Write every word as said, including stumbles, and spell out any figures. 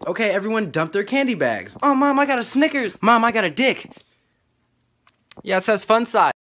Okay, everyone dump their candy bags. Oh, Mom, I got a Snickers. Mom, I got a dick. Yeah, it says fun size.